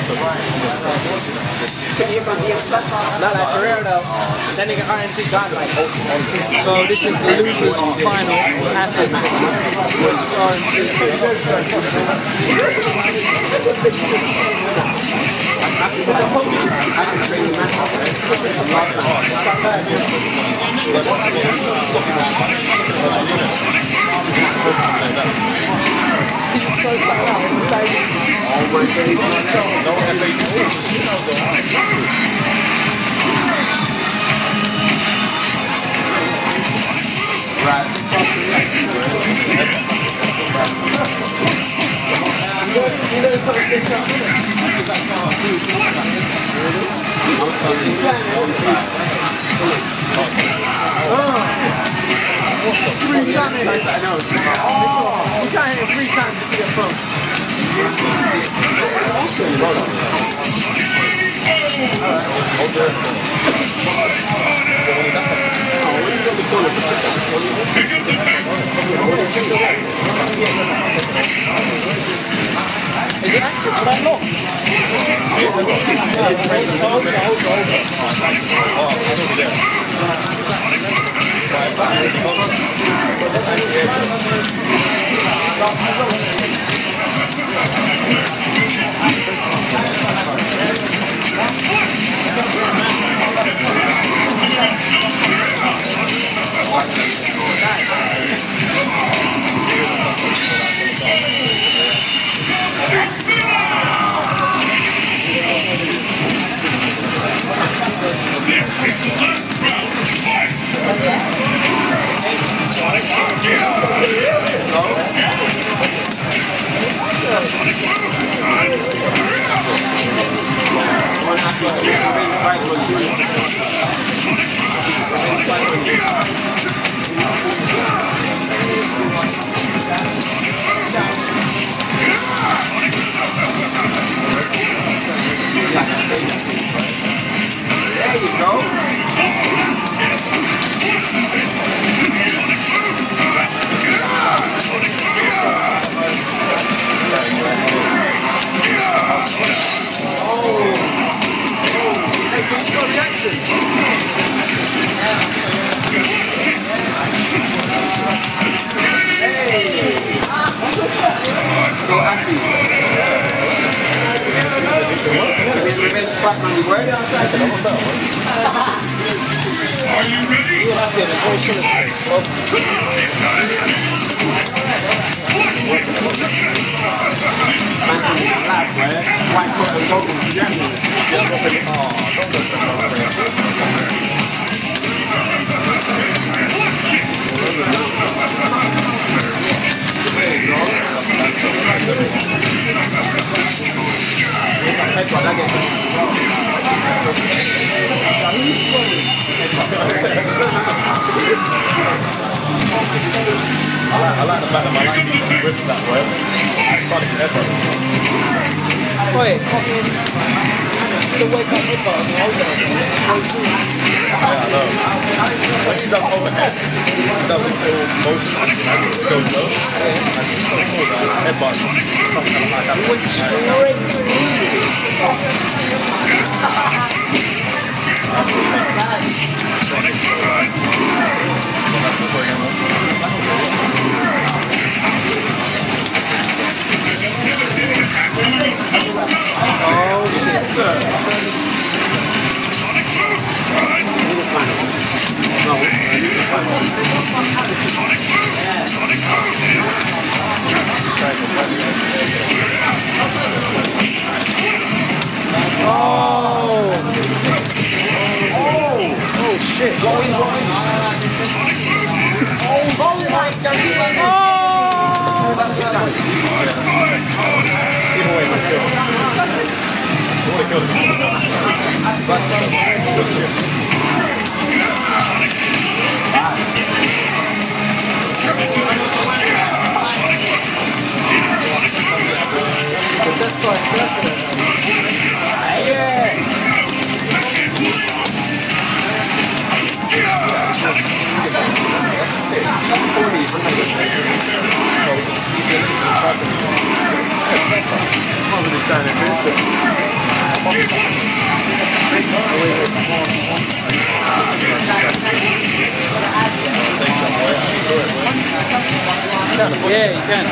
Not like for real though. That nigga RMZ got like. So this is the losers final. Affi versus RMZ. Three times. I know. Oh, you can't hit it 3 times to see a phone. Is it active for that long? There you go. Are you ready? I like the fact that my line keeps rips that way. Wait, the wake up hip hop. Yeah, I know. When she does overhead, she does this little motion and it goes low. And she's so cool that headbutt something like that. Oh shit. Oh shit. Going. Oh my god. Either way, let's kill him. I want to kill trying to finish it. Yeah, you can.